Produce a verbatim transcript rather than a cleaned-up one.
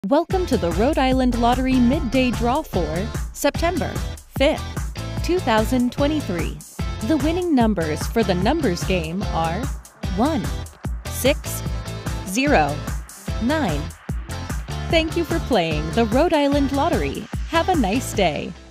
Welcome to the Rhode Island Lottery Midday Draw for September fifth, two thousand twenty-three. The winning numbers for the numbers game are one, six, zero, nine. Thank you for playing the Rhode Island Lottery. Have a nice day.